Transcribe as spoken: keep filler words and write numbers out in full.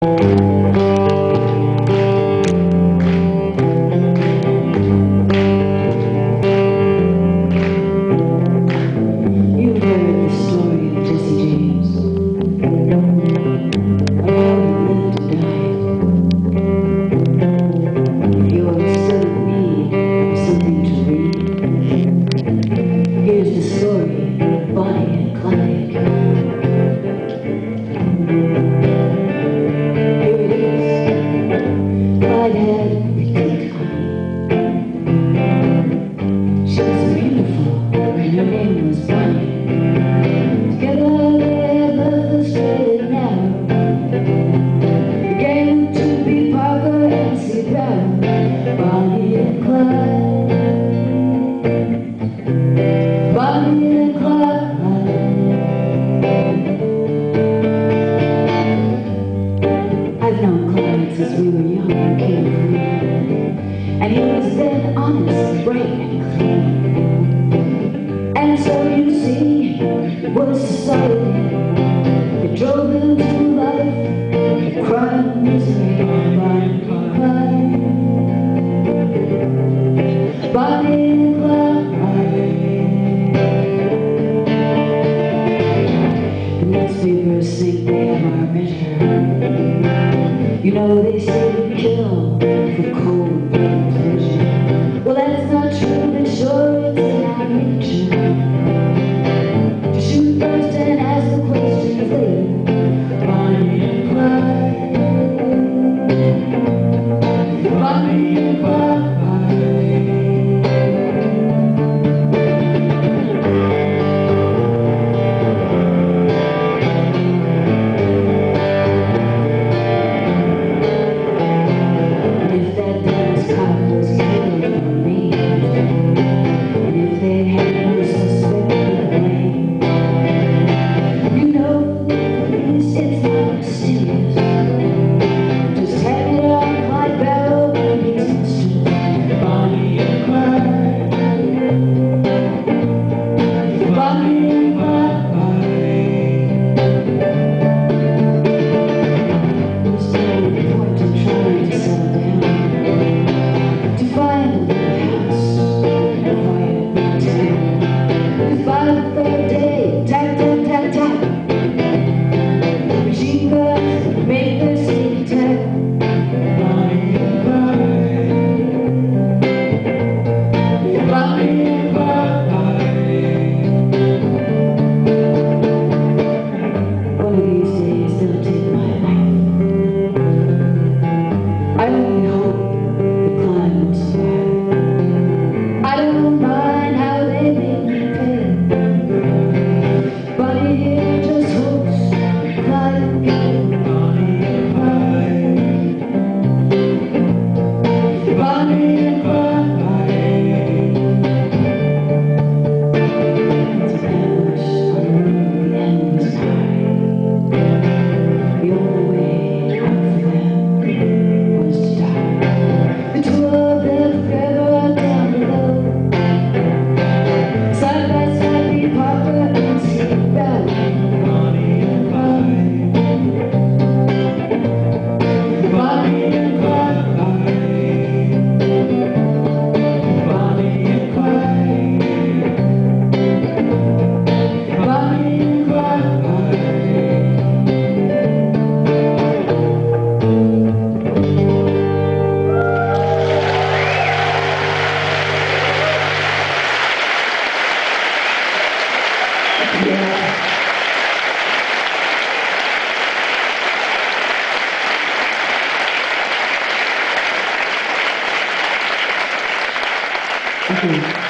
Since we were young and carefree, and he was then honest, bright and clean. And so you see, was society. It drove him to life, crime, misery, Bonnie and Clyde, Bonnie and Clyde. The newspapers think they have our measure. You know, they say we kill for cold blooded pleasure. Well, that's not true, but sure it's in our nature to shoot first and ask the questions later. Bonnie and Clyde, Bonnie and Clyde. Thank you.